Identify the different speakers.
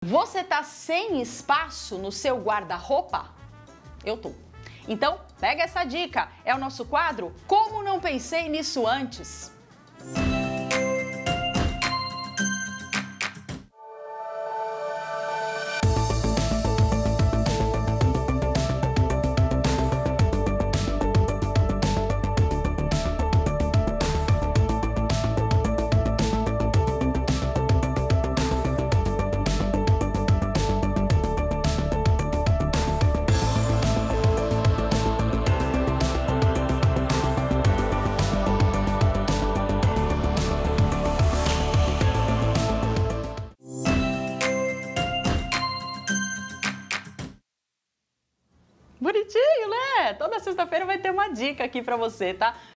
Speaker 1: Você tá sem espaço no seu guarda-roupa? Eu tô. Então, pega essa dica. É o nosso quadro Como Não Pensei Nisso Antes. Bonitinho, né? Toda sexta-feira vai ter uma dica aqui pra você, tá?